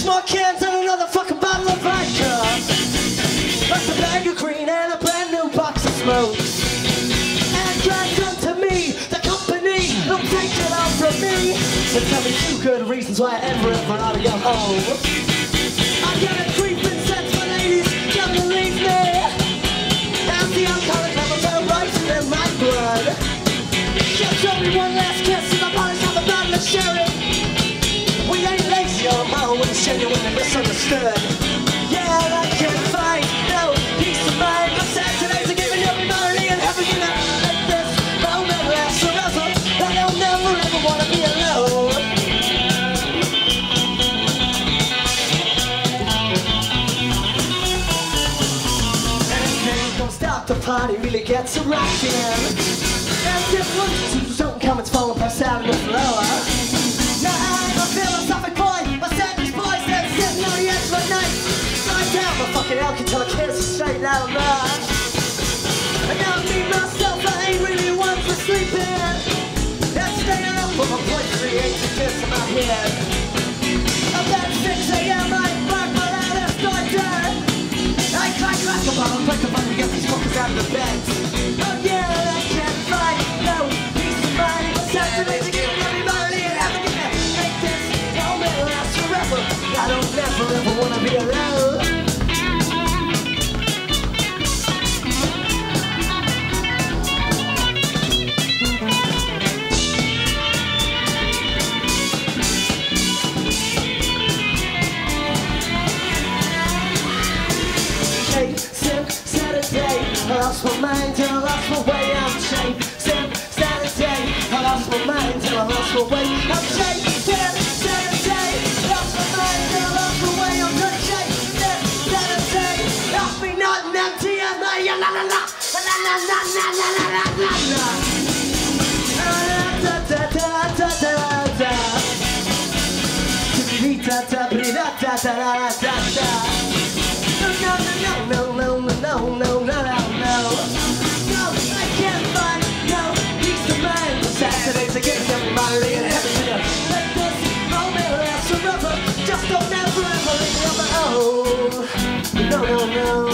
more cans and another fucking bottle of vodka. Plus a bag of green and a brand new box of smokes. And dragged unto me, the company, don't take it all from me. So tell me 2 good reasons why I ever ought to go home. I got a creeping sense for ladies, don't believe me. And the alcoholic levels are rising in my blood. Just show me one last kiss and the polish on the bottle of sherry. We ain't lazy or how we're genuine and misunderstood. Yeah, I can't find no peace of mind. But Saturdays are giving everybody and heaven gonna make this moment last forever. I don't never ever wanna be alone. And don't stop the party, really gets a rockin'. And just one, two, something coming's falling past out on the floor. Now I'm a philosophic boy, a savage boy that's sitting on the edge of the night. Slide down my fucking elk until I can't see straight out of mine. And now me, myself, I ain't really one for sleeping. And staying up for my point 3 to kiss in my head. About 6 a.m. I bark my loudest start dead. I crack a bottle, break the bottle, get these fuckers out of the bed. Oh yeah, I can't find no peace of mind. But Saturdays are giving everybody and having to make this moment last forever. I don't never ever wanna be alone. Saturday, I lost my mind till I lost my way. I'm chasing Saturday, I lost my mind till I lost my way. I'm chasing Saturday, lost my mind till I lost my way. I'm just chasing Saturday, lost me not empty and my la la la la la la la la la la la la. Da da da da da da. Da da da da da da da. No, I can't find no peace of mind. Saturdays are getting everybody and everything. Let this moment last forever. Just don't ever ever leave me on my own. No.